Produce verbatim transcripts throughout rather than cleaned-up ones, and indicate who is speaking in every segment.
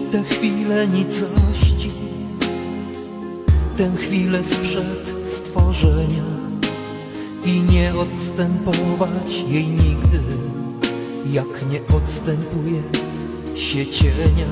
Speaker 1: te chwile nicości, tę chwilę sprzed stworzenia i nie odstępować jej nigdy, jak nie odstępuje się cienia.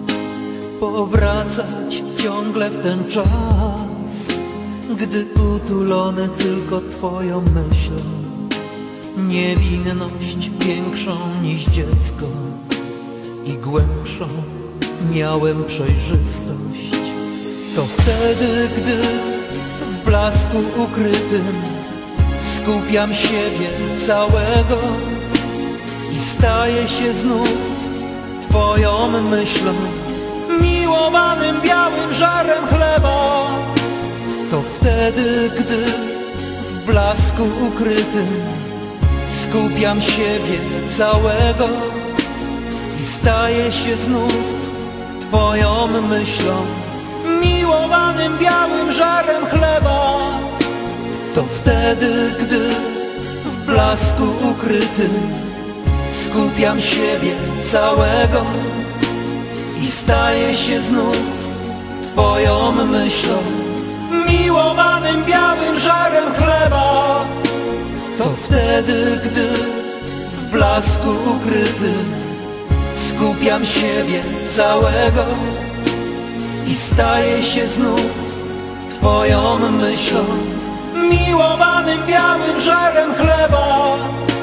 Speaker 1: Powracać ciągle w ten czas, gdy utulony tylko Twoją myślą, niewinność większą niż dziecko i głębszą miałem przejrzystość. To wtedy, gdy w blasku ukrytym skupiam siebie całego i staję się znów Twoją myślą, miłowanym białym żarem chleba. To wtedy, gdy w blasku ukrytym skupiam siebie całego i staję się znów Twoją myślą, miłowanym białym żarem chleba. To wtedy, gdy w blasku ukrytym skupiam siebie całego i staję się znów Twoją myślą, miłowanym białym żarem chleba. To wtedy, gdy w blasku ukrytym skupiam siebie całego i staję się znów Twoją myślą, miłowanym białym żarem chleba.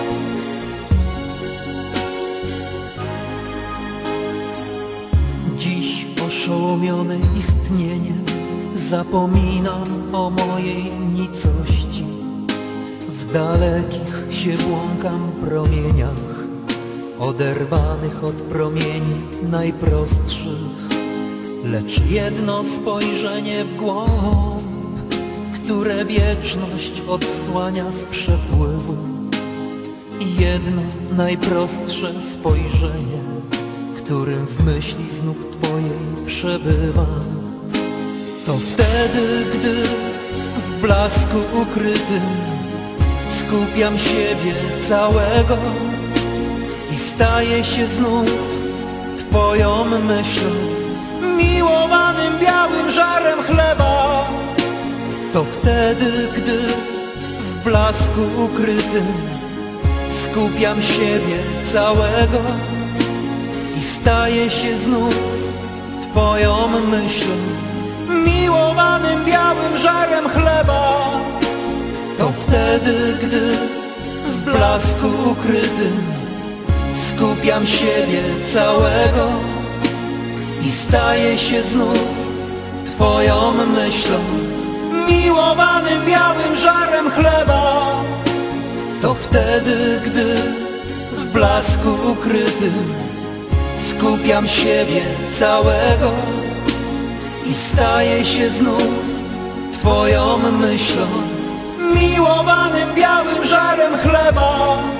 Speaker 1: Dziś oszołomiony istnieniem zapominam o mojej nicości. W dalekich się błąkam promieniach, oderwanych od promieni najprostszych. Lecz jedno spojrzenie w głąb, które wieczność odsłania z przepływu, jedno najprostsze spojrzenie, którym w myśli znów Twojej przebywam. To wtedy, gdy w blasku ukrytym skupiam siebie całego i staję się znów Twoją myślą, miłowanym białym żarem chleba. To wtedy, gdy w blasku ukrytym skupiam siebie całego i staję się znów Twoją myślą, miłowanym białym żarem chleba. To wtedy, gdy w blasku ukrytym skupiam siebie całego i staję się znów Twoją myślą, miłowanym białym żarem chleba. To wtedy, gdy w blasku ukrytym skupiam siebie całego i staję się znów Twoją myślą, miłowanym białym żarem chleba.